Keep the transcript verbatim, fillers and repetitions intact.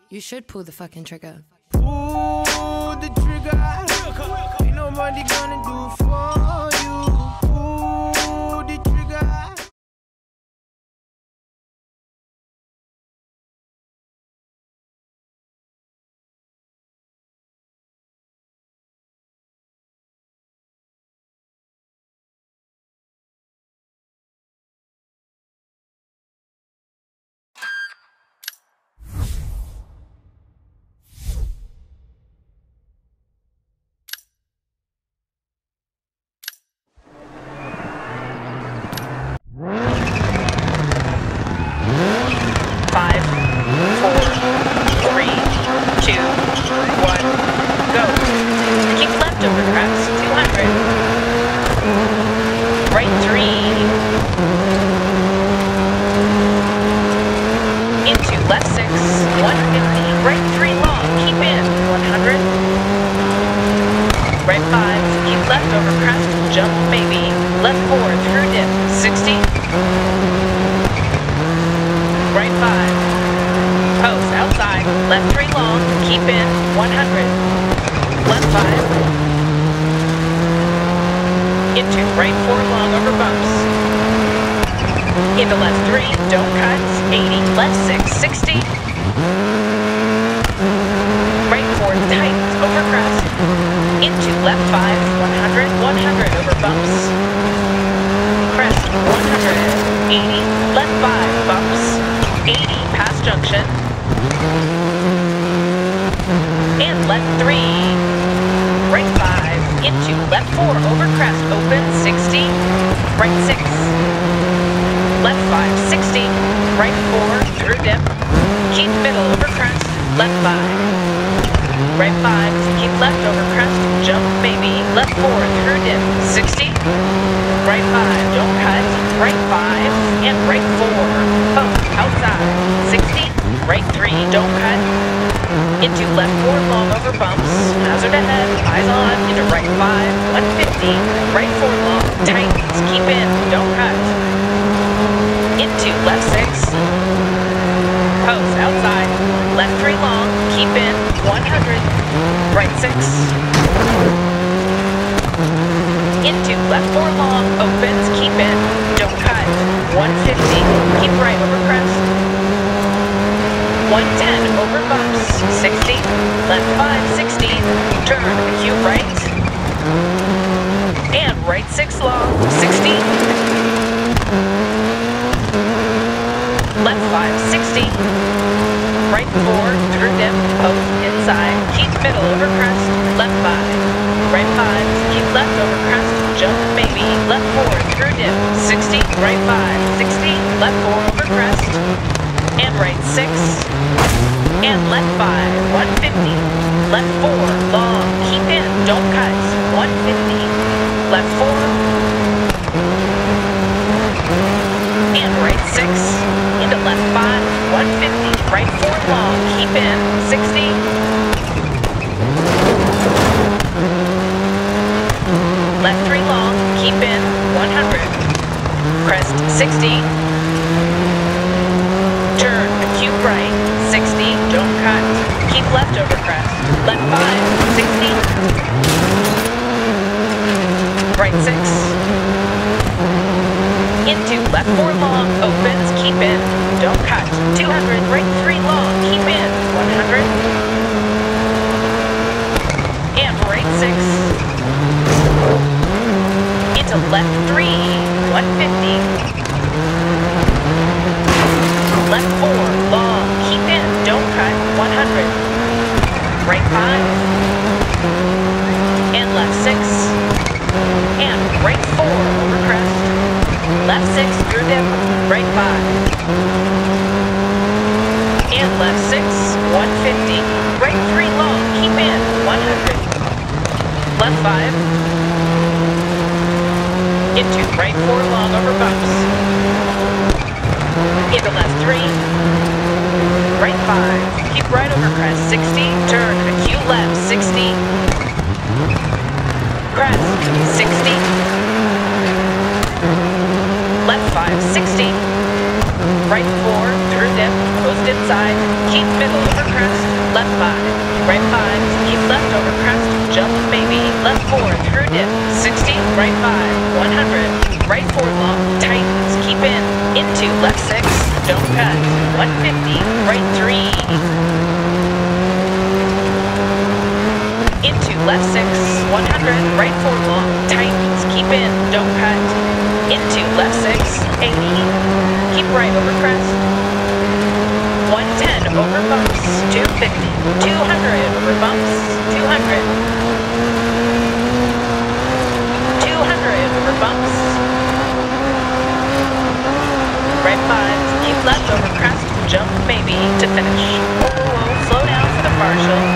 You should pull the fucking trigger. Pull the trigger. Ain't nobody gonna do for you. Pull the trigger. Five, four, three, two, one, go. Keep left over crest, two hundred. Right three. Into left six, one fifty. Right three long, keep in, one hundred. Right five, keep left over crest, jump maybe. Left four, through dip, sixty. Right five. Post outside. Left three long. Keep in. one hundred. Left five. Into right four long over bumps. Into left three. Don't cut. eighty. Left six. sixty. Right four. Tight. Over crest. Into left five. one hundred. one hundred over bumps. Crest. one hundred. eighty. Left five. Bumps. eighty past junction, and left three, right five, into left four, over crest, open, sixty, right six, left five, sixty, right four, through dip, keep middle, over crest, left five, right five, keep left, over crest, jump, maybe, left four, through dip, sixty, right five, don't cut, right five, and right four, post, outside, sixty, right three, don't cut, into left four long over bumps, hazard ahead, eyes on, into right five, one fifty, right four long, tightens, keep in, don't cut, into left six, post, outside, left three long, keep in, one hundred, right six, into left four long, opens, keep in, don't cut, one fifty, keep right over crest, one ten over bumps, sixty, left five, sixty, turn, acute right, and right six long, sixty, left five, sixty, right four, through dip, post, inside, keep middle over crest, left five, right five, keep left over crest, jump, maybe, left four, through dip, sixty, right five, sixty, left four over crest, and right six, and left five, one fifty, left four, long, keep in, don't cut, one fifty, left four, and right six, into left five, one fifty, right four, long, keep in, sixty, left three long, keep in, one hundred, crest, sixty, turn, acute right, sixty, don't cut, keep left over crest, left five, sixty, right six, into left four long, opens, keep in, don't cut, two hundred, right three long, keep in, one hundred, and right six, into left three, one fifty, left four, long, keep in, don't cut, one hundred, right five, and left six, and right four, over crest, left six, through dip, right five, and left six, one fifty, right three, long, keep in, one hundred, left five, into right four, long, over bumps, into left three, right five, keep right over crest, sixty, turn, acute left, sixty, crest, sixty, left five, sixty, right four, through dip, post inside. inside, keep middle over crest, left five, right five, keep left over crest, jump maybe, left four through dip, sixty, right five, one hundred, right four long, tightens, keep in, into left six, don't cut, one fifty, right three, into left six, one hundred, right four long, tightens, keep in, don't cut, into left six, eighty, keep right over crest, one ten over bumps, two fifty, two hundred over bumps, two hundred, two hundred over bumps, right five, keep left over crest, jump maybe to finish. Whoa, whoa, slow down for the partial.